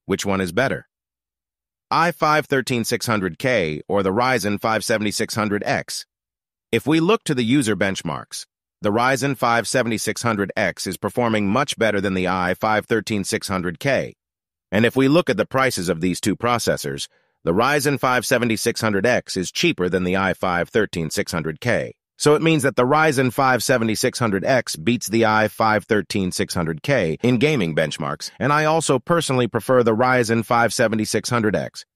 Which one is better? i5-13600K or the Ryzen 5 7600X? If we look to the user benchmarks, the Ryzen 5 7600X is performing much better than the i5-13600K. And if we look at the prices of these two processors, the Ryzen 5 7600X is cheaper than the i5-13600K. So it means that the Ryzen 5 7600X beats the i5-13600K in gaming benchmarks, and I also personally prefer the Ryzen 5 7600X.